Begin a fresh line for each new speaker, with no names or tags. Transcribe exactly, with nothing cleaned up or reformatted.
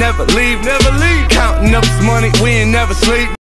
never leave, never leave. Counting up this money, we ain't never sleep.